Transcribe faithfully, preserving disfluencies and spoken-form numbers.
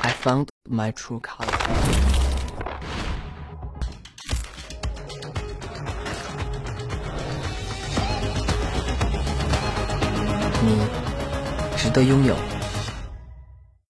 I found my true color。你值得拥有。